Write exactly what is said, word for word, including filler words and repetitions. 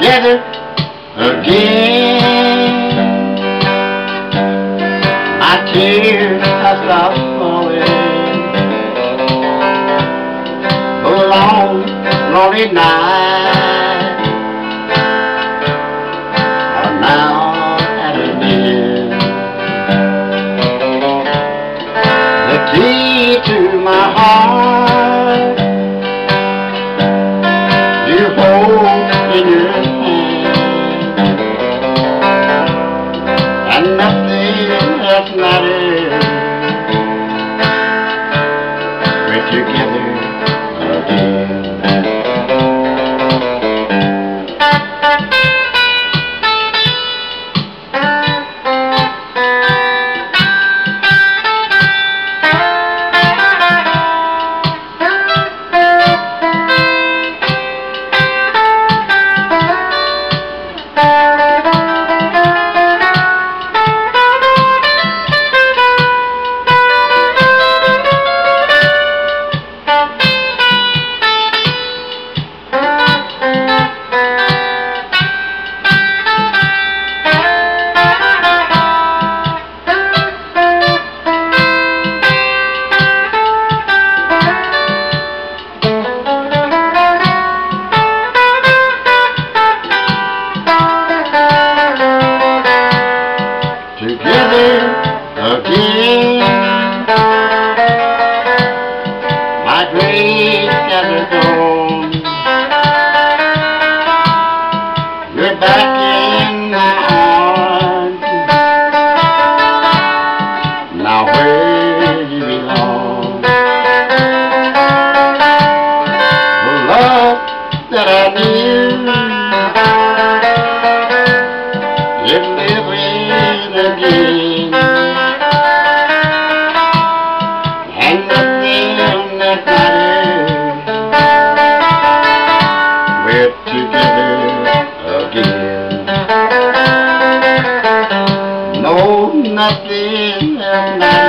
together again. My tears have stopped falling. For a long, lonely night are now at an end. The key to my heart you hold in your hand, and nothing else matters. We're together again. Together again, my great gathered home. You're back in my arms, now where you belong. The love that I knew is living again, and nothing that matters. We're together again. No, nothing that matters.